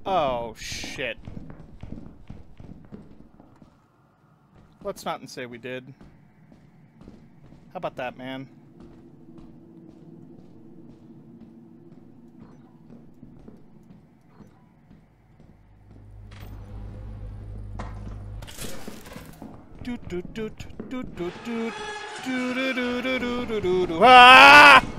Oh, shit. Let's not say we did. How about that, man? Ah!